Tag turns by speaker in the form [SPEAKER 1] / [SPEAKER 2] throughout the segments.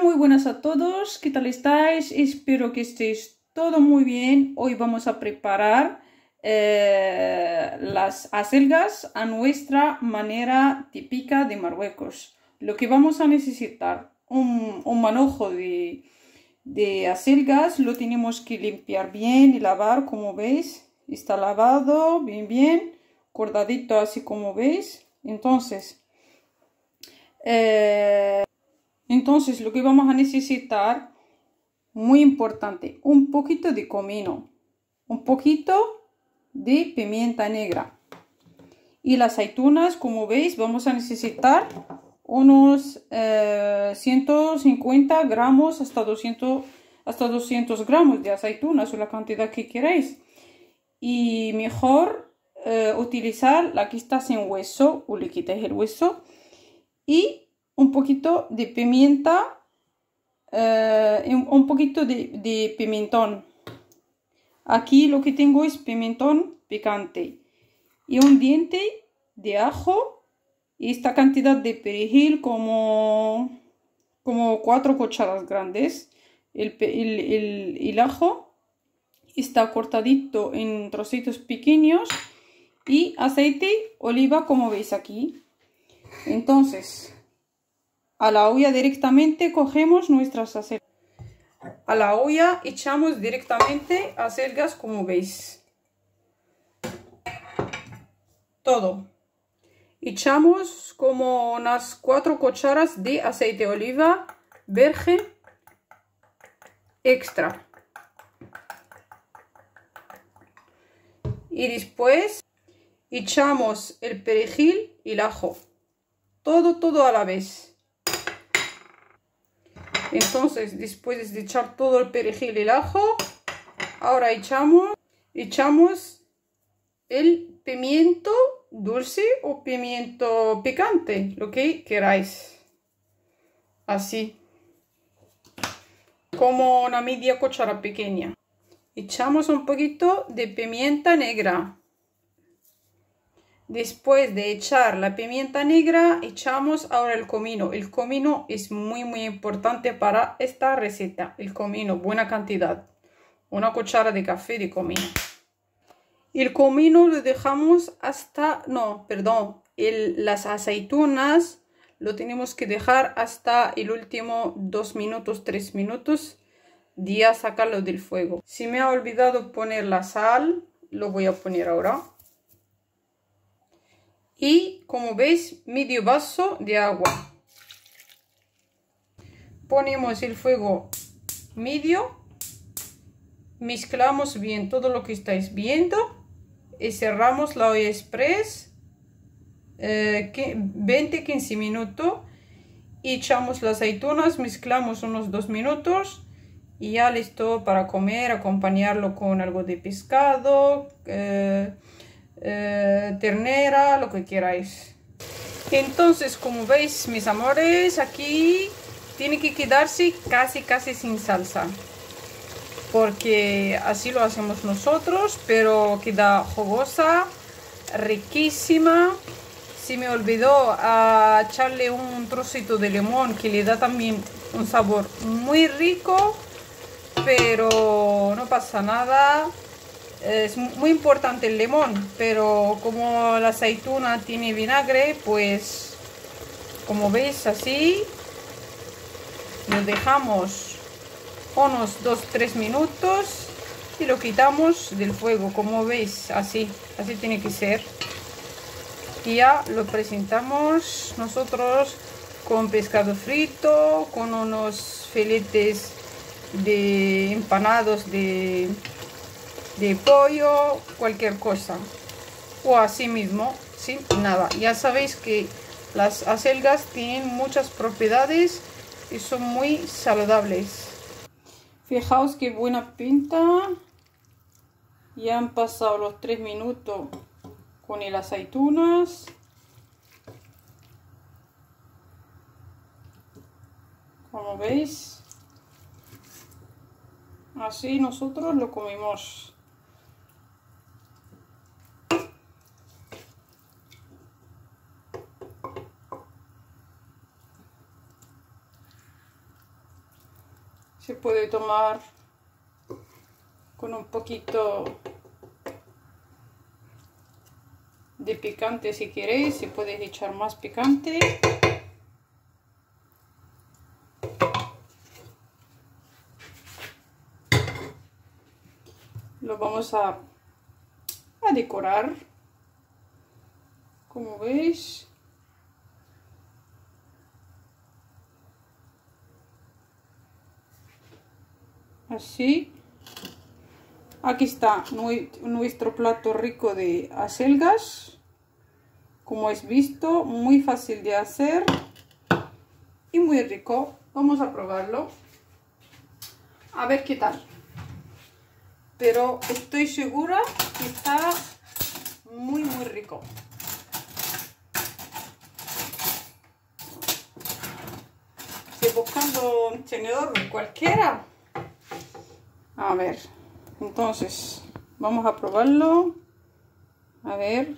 [SPEAKER 1] muy buenas a todos, ¿qué tal estáis? Espero que estéis todo muy bien. Hoy vamos a preparar las acelgas a nuestra manera típica de Marruecos. Lo que vamos a necesitar, un manojo de acelgas, lo tenemos que limpiar bien y lavar, como veis. Está lavado bien, cortadito así como veis. Entonces lo que vamos a necesitar, muy importante, un poquito de comino, un poquito de pimienta negra y las aceitunas, como veis, vamos a necesitar unos 150 gramos hasta 200 gramos de aceitunas o la cantidad que queráis. Y mejor utilizar la que está sin hueso o le quitáis el hueso. Y un poquito de pimienta, un poquito de pimentón. Aquí lo que tengo es pimentón picante y un diente de ajo y esta cantidad de perejil como 4 cucharadas grandes. El ajo está cortadito en trocitos pequeños y aceite oliva, como veis aquí. Entonces, a la olla directamente cogemos nuestras acelgas. A la olla echamos directamente acelgas, como veis. Todo. Echamos como unas 4 cucharadas de aceite de oliva virgen extra. Y después echamos el perejil y el ajo. Todo a la vez. Entonces, después de echar todo el perejil y el ajo, ahora echamos el pimiento dulce o pimiento picante, lo que queráis. Así, como una media cuchara pequeña. Echamos un poquito de pimienta negra. Después de echar la pimienta negra, echamos ahora el comino. El comino es muy importante para esta receta. El comino, buena cantidad. Una cuchara de café de comino. El comino lo dejamos hasta... No, perdón. Las aceitunas lo tenemos que dejar hasta el último 2 minutos, 3 minutos. De sacarlo del fuego. Si me ha olvidado poner la sal, lo voy a poner ahora. Y como veis, medio vaso de agua. Ponemos el fuego medio. Mezclamos bien todo lo que estáis viendo. Y cerramos la olla express 20-15 minutos. Y echamos las aceitunas, mezclamos unos 2 minutos. Y ya listo para comer, acompañarlo con algo de pescado. Ternera, lo que queráis. Entonces, como veis, mis amores, aquí tiene que quedarse casi sin salsa, porque así lo hacemos nosotros, pero queda jugosa, riquísima. Se me olvidó echarle un trocito de limón que le da también un sabor muy rico, pero no pasa nada. Es muy importante el limón, pero como la aceituna tiene vinagre, pues como veis, así lo dejamos unos 2-3 minutos y lo quitamos del fuego. Como veis, así tiene que ser. Y ya lo presentamos nosotros con pescado frito, con unos filetes de empanados de pollo, cualquier cosa, o así mismo, sin nada. Ya sabéis que las acelgas tienen muchas propiedades y son muy saludables. Fijaos qué buena pinta. Ya han pasado los 3 minutos con las aceitunas. Como veis, así nosotros lo comemos. Se puede tomar con un poquito de picante si queréis, si podéis echar más picante. Lo vamos a decorar, como veis. Así. Aquí está nuestro plato rico de acelgas. Como habéis visto, muy fácil de hacer y muy rico. Vamos a probarlo. A ver qué tal. Pero estoy segura que está muy rico. Estoy buscando un tenedor cualquiera. A ver, entonces vamos a probarlo. A ver.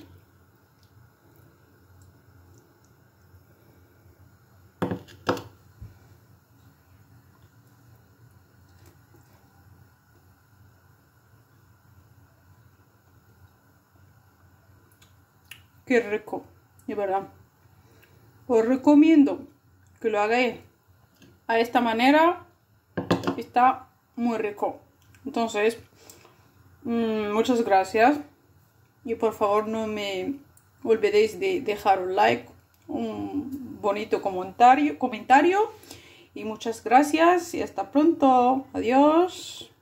[SPEAKER 1] Qué rico, de verdad. Os recomiendo que lo hagáis a esta manera. Está muy rico. Entonces, muchas gracias. Y por favor no me olvidéis de dejar un like, un bonito comentario. Y muchas gracias y hasta pronto. Adiós.